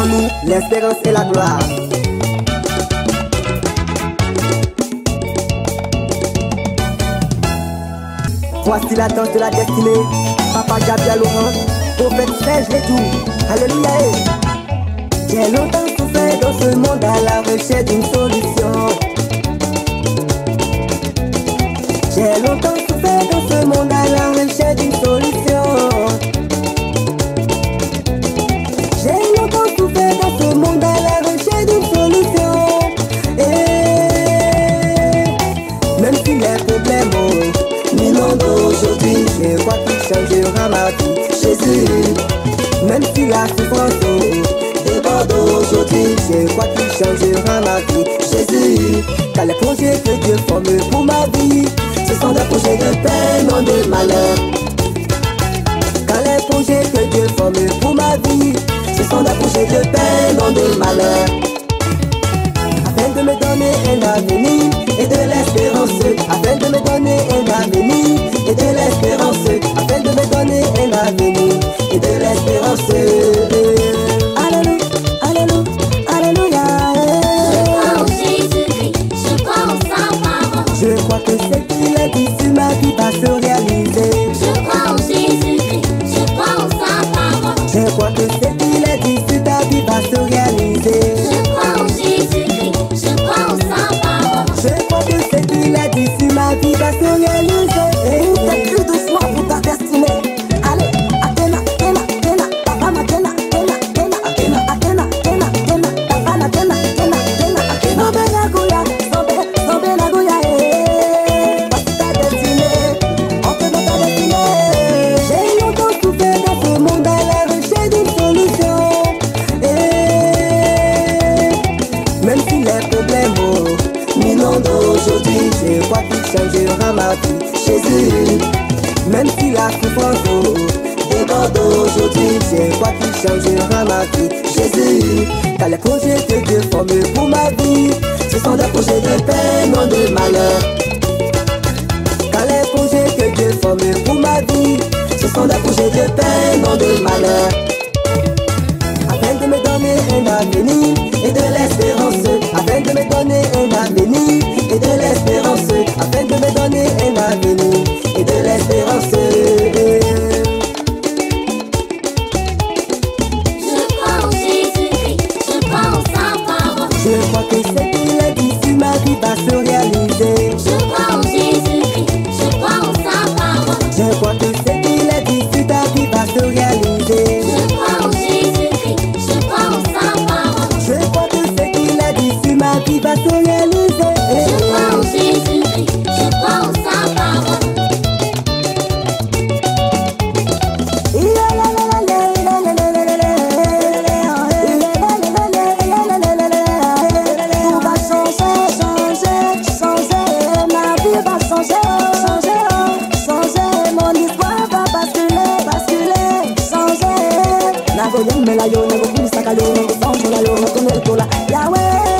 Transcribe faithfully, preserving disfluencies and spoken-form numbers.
nous l'espérance et la gloire. Voici la danse de la destinée. Papa Gabriel Laurent, prophète Serge Ledoux. Alléluia. J'ai longtemps souffert dans ce monde à la recherche d'une solution. J'ai longtemps souffert dans ce monde à la recherche d'une solution. J'ai longtemps souffert dans ce monde à la recherche d'une solution. Et même si les problèmes m'inondent aujourd'hui, je crois qu'il changera ma vie. Jésus, même si la souffrance déborde aujourd'hui, je crois qu'il changera ma vie. Jésus, car les projets que Dieu forme pour ma vie, ce sont des projets de paix, non de malheur. Car les projets que Dieu forme pour ma vie, ce sont des projets de paix, non de malheur. Afin de me donner un avenir et de l'espérance, afin de me donner un avenir et de l'espérance, afin de me donner un avenir et de l'espérance. Alléluia, alléluia, alléluia. Je crois en Jésus-Christ, je crois en sa parole. Je crois que ce qu'il a dit sur ma vie va se réaliser. Je crois en Jésus-Christ, je crois en sa parole. Je crois que ce qu'il a dit sur ta vie va se réaliser. Je crois en Jésus-Christ, je crois en sa parole. Je crois que ce qu'il a dit sur ma vie va se réaliser. Et fais plus doucement pour ta destinée. Allez, Athéna, Athéna, Athéna, papa m'Athéna, Athéna, Athéna, Athéna, Athéna, Athéna, Athéna, papa m'Athéna, Athéna, Athéna, Athéna. Zombé la Goya, zombé, zombé la Goya, eh. Voici ta destinée, entre dans ta destinée. J'ai longtemps souffert dans ce monde à la recherche d'une solution. Et même si les problèmes m'inondent aujourd'hui, je crois qu'il changera ma vie. Jésus, même si la souffrance déborde aujourd'hui, je crois qu'il changera ma vie. Jésus, car les projets que Dieu forme pour ma vie, ce sont des projets de paix, non de malheur. Car les projets que Dieu forme pour ma vie, ce sont des projets de paix, non de malheur. Afin de me donner un avenir et de l'espérance, afin de me donner un avenir et de l'espérance, afin de me donner un avenir et de l'espérance. Je crois en Jésus-Christ, je crois en sa parole. Je crois que ce qu'il a dit sur ma vie va se réaliser. Je crois en Jésus-Christ, je crois en sa parole. Je crois que ce qu'il a dit sur ta vie va se réaliser. Je crois en Jésus-Christ, je crois en sa parole. Je crois que ce qu'il a dit sur ma vie va se réaliser. Je crois en Jésus-Christ, je crois en sa parole. Tout va changer, changer, changer. Ma vie va changer, changer, changer. Mon histoire va basculer, basculer, changer. Nago yemme la yo, nago kulisa kayo, nago sanjo la yo, nago nel kola. Yahweh.